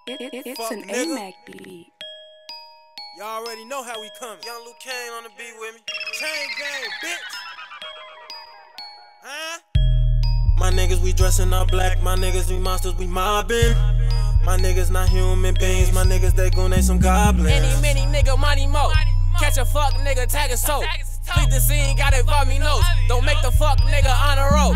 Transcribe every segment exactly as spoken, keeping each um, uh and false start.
It's an A-Mac beat. Y'all already know how we come. Young Luke Kane on the beat with me. Chain gang, bitch. Huh? My niggas, we dressin' all black. My niggas, we monsters, we mobbin'. My niggas not human beings. My niggas, they gon' name some goblins. Any, many nigga, money mo. Catch a fuck nigga, tag a soap. Please the scene, got it by me nose. Don't make the fuck nigga on a road.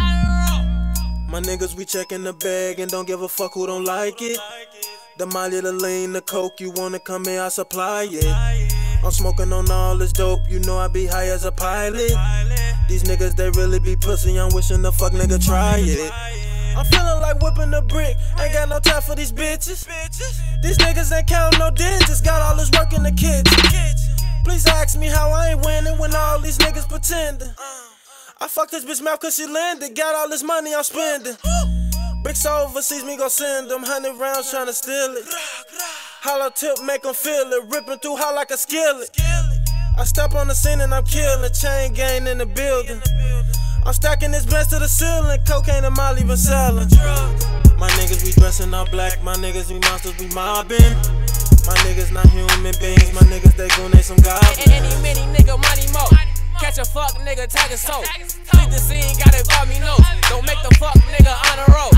My niggas, we checkin' the bag and don't give a fuck who don't like it. The Molly, the lean, the coke, you wanna come here, I supply it. I'm smoking on all this dope, you know I be high as a pilot. These niggas, they really be pussy, I'm wishing the fuck nigga try it. I'm feeling like whipping a brick, ain't got no time for these bitches. These niggas ain't counting no digits, got all this work in the kitchen. Please ask me how I ain't winning when all these niggas pretending. I fucked this bitch mouth cause she landed, got all this money I'm spending. Bricks overseas, me gon' send them hundred rounds tryna steal it. Hollow tip make them feel it, ripping through hot like a skillet. I step on the scene and I'm killing, chain gang in the building. I'm stacking this bench to the ceiling, cocaine and Molly even selling. My niggas, we dressin' all black, my niggas, we monsters, we mobbin'. My niggas not human beings, my niggas, they gon' name some goblins. Any, many nigga, money mo. Catch a fuck nigga, tag a soap. Please the scene, got it by me nose. Don't make the fuck nigga on a road.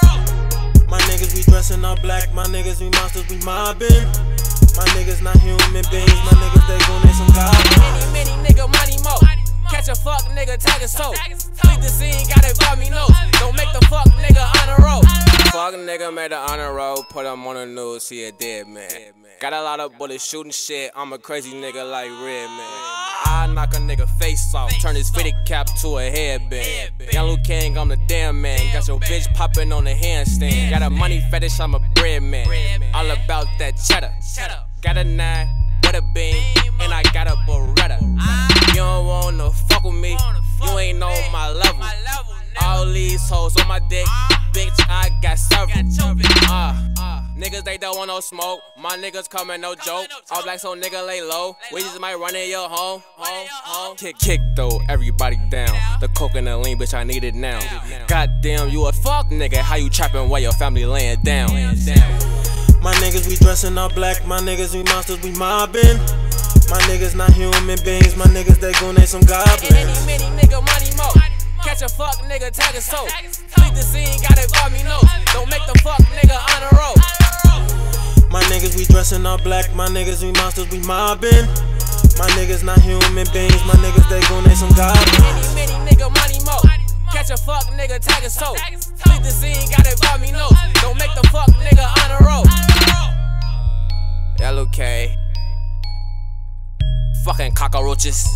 My niggas, we dressin' all black, my niggas, we monsters, we mobbin'. My niggas not human beings, my niggas, they gon' name some goblins. Any, many nigga, money mo. Catch a fuck nigga, tag a soap. Please the scene, got it by me nose. Don't make the fuck nigga on a road. Fuck nigga made it on a road, put him on the news, he a dead man. Got a lot of bullets shooting shit, I'm a crazy nigga like Redman. I knock a nigga face off, turn his fitted cap to a headband. Young Luke King, I'm the damn man. Got your bitch poppin' on the handstand. Got a money fetish, I'm a bread man. All about that cheddar. Got a nine with a beam, and I got a Beretta. You don't wanna fuck with me, you ain't on my level. All these hoes on my dick, bitch, I got several. Uh, niggas, they don't want no smoke. My niggas coming, no joke. All black, so nigga lay low. We just might run in your home, home, home. Kick, kick though, everybody down. The coke and the lean, bitch, I need it now. Goddamn, you a fuck nigga. How you trapping while your family laying down? My niggas, we dressin' all black. My niggas, we monsters, we mobbin'. My niggas not human beings. My niggas, they gon' name some goblins. Any, many nigga, money mo. Catch a fuck nigga, tag a soap. Please the scene, got it by me nose. Don't make the fuck nigga on a road. My niggas, we dressin' all black. My niggas, we monsters, we mobbin'. My niggas not human beings. My niggas, they gon' name some goblins. Any, many nigga, money mo. Catch a fuck nigga, tag a soap. Please the scene, got it by me nose. Don't make the fuck nigga on a road. L O K. Fucking cockroaches.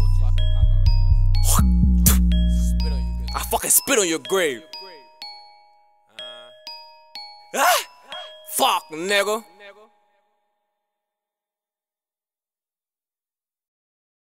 I fucking spit on your grave. Uh, ah, fuck, nigga.